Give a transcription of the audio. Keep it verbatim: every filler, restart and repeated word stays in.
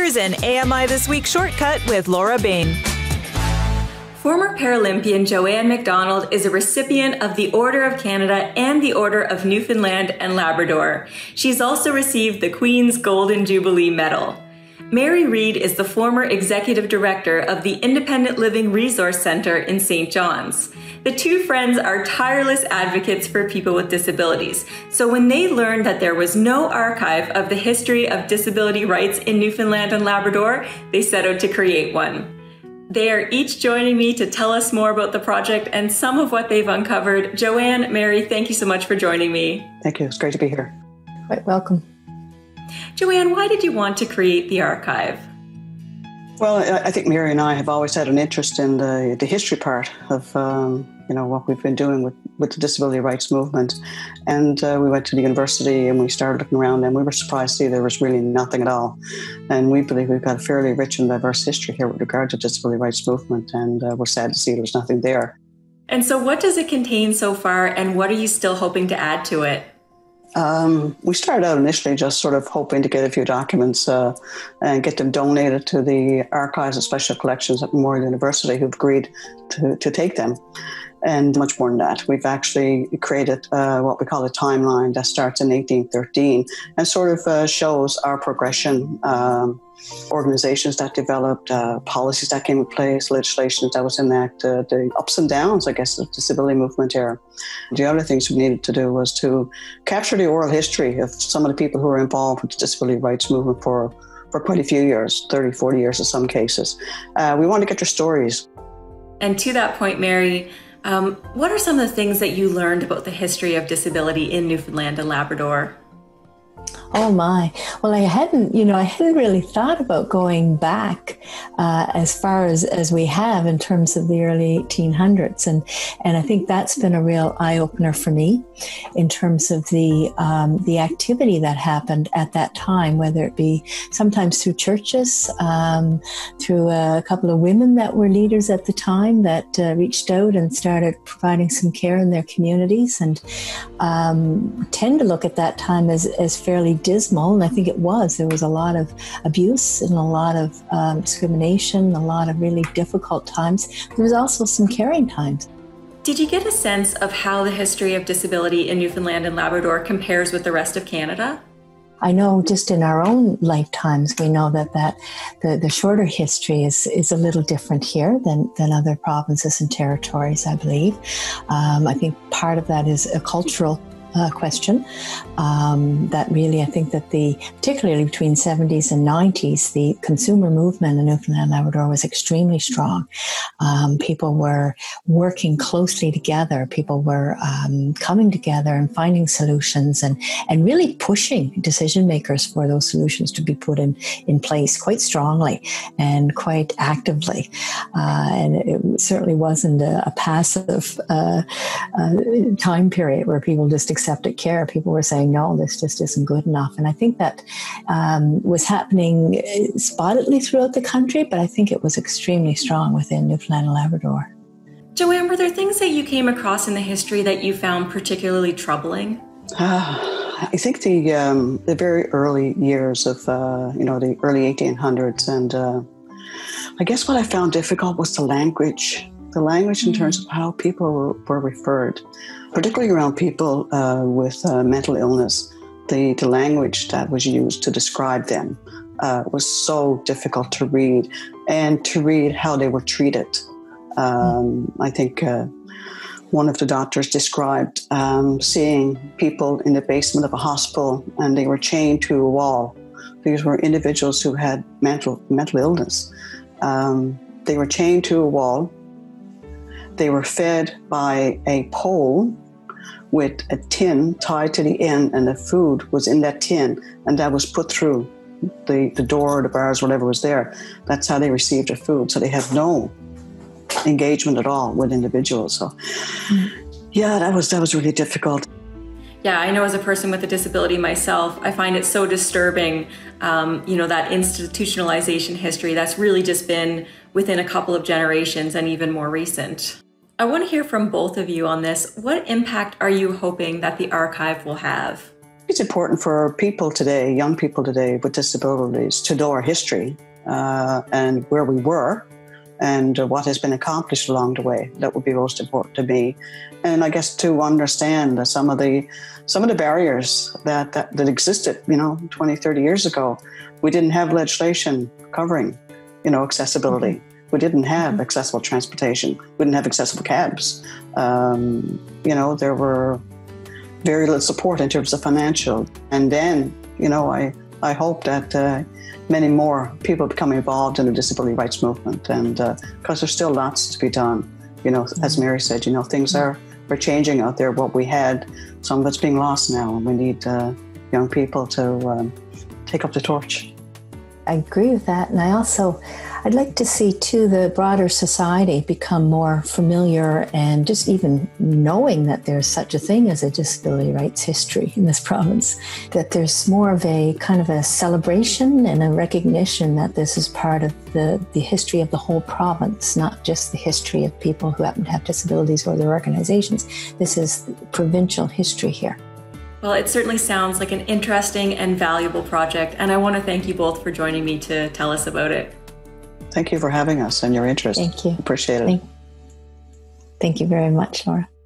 Here's an A M I This Week shortcut with Laura Bain. Former Paralympian Joanne MacDonald is a recipient of the Order of Canada and the Order of Newfoundland and Labrador. She's also received the Queen's Golden Jubilee Medal. Mary Reid is the former executive director of the Independent Living Resource Centre in Saint John's. The two friends are tireless advocates for people with disabilities, so when they learned that there was no archive of the history of disability rights in Newfoundland and Labrador, they set out to create one. They are each joining me to tell us more about the project and some of what they've uncovered. Joanne, Mary, thank you so much for joining me. Thank you. It's great to be here. Quite welcome. Joanne, why did you want to create the archive? Well, I think Mary and I have always had an interest in the, the history part of um, you know what we've been doing with, with the disability rights movement. And uh, we went to the university and we started looking around and we were surprised to see there was really nothing at all. And we believe we've got a fairly rich and diverse history here with regard to disability rights movement, and uh, we're sad to see there's nothing there. And so what does it contain so far, and what are you still hoping to add to it? Um, we started out initially just sort of hoping to get a few documents uh, and get them donated to the archives and special collections at Memorial University, who've agreed to, to take them. And much more than that, we've actually created uh, what we call a timeline that starts in eighteen thirteen and sort of uh, shows our progression, um, organizations that developed, uh, policies that came in place, legislation that was enacted, uh, the ups and downs, I guess, of the disability movement here. The other things we needed to do was to capture the oral history of some of the people who were involved with the disability rights movement for, for quite a few years, thirty, forty years in some cases. Uh, we wanted to get their stories. And to that point, Mary, Um, what are some of the things that you learned about the history of disability in Newfoundland and Labrador? Oh my. Well, I hadn't, you know, I hadn't really thought about going back uh, as far as, as we have in terms of the early eighteen hundreds. And, and I think that's been a real eye-opener for me in terms of the, um, the activity that happened at that time, whether it be sometimes through churches, um, through a couple of women that were leaders at the time that uh, reached out and started providing some care in their communities, and um, tend to look at that time as, as fairly dismal, and I think it was. There was a lot of abuse and a lot of um, discrimination, a lot of really difficult times. There was also some caring times. Did you get a sense of how the history of disability in Newfoundland and Labrador compares with the rest of Canada? I know just in our own lifetimes, we know that, that the, the shorter history is, is a little different here than, than other provinces and territories, I believe. Um, I think part of that is a cultural Uh, question um, that really, I think that the, particularly between seventies and nineties, the consumer movement in Newfoundland and Labrador was extremely strong. Um, people were working closely together. People were um, coming together and finding solutions and, and really pushing decision makers for those solutions to be put in, in place quite strongly and quite actively. Uh, and it certainly wasn't a, a passive uh, uh, time period where people just accepted care. People were saying, no, this just isn't good enough. And I think that um, was happening spottedly throughout the country, but I think it was extremely strong within Newfoundland and Labrador. Joanne, were there things that you came across in the history that you found particularly troubling? Uh, I think the um, the very early years of, uh, you know, the early eighteen hundreds. And uh, I guess what I found difficult was the language. The language in terms of how people were, were referred, particularly around people uh, with uh, mental illness. The, the language that was used to describe them uh, was so difficult to read, and to read how they were treated. Um, I think uh, one of the doctors described um, seeing people in the basement of a hospital and they were chained to a wall. These were individuals who had mental, mental illness. Um, they were chained to a wall. They were fed by a pole with a tin tied to the end, and the food was in that tin, and that was put through the, the door, the bars, whatever was there. That's how they received their food. So they had no engagement at all with individuals. So yeah, that was that was really difficult. Yeah, I know as a person with a disability myself, I find it so disturbing, um, you know, that institutionalization history that's really just been within a couple of generations and even more recent. I want to hear from both of you on this. What impact are you hoping that the archive will have? It's important for people today, young people today with disabilities, to know our history uh, and where we were and uh, what has been accomplished along the way. That would be most important to me. And I guess to understand that some of the some of the barriers that, that, that existed, you know, twenty, thirty years ago. We didn't have legislation covering, you know, accessibility. Mm-hmm. We didn't have mm-hmm. accessible transportation. We didn't have accessible cabs. Um, you know, there were very little support in terms of financial. And then, you know, I, I hope that uh, many more people become involved in the disability rights movement, and because uh, there's still lots to be done. You know, mm-hmm. as Mary said, you know, things are, are changing out there. What we had, some of it's being lost now, and we need uh, young people to um, take up the torch. I agree with that. And I also, I'd like to see too the broader society become more familiar and just even knowing that there's such a thing as a disability rights history in this province, that there's more of a kind of a celebration and a recognition that this is part of the, the history of the whole province, not just the history of people who happen to have disabilities or their organizations. This is provincial history here. Well, it certainly sounds like an interesting and valuable project, and I want to thank you both for joining me to tell us about it. Thank you for having us and your interest. Thank you. Appreciate it. Thank, thank you very much, Laura.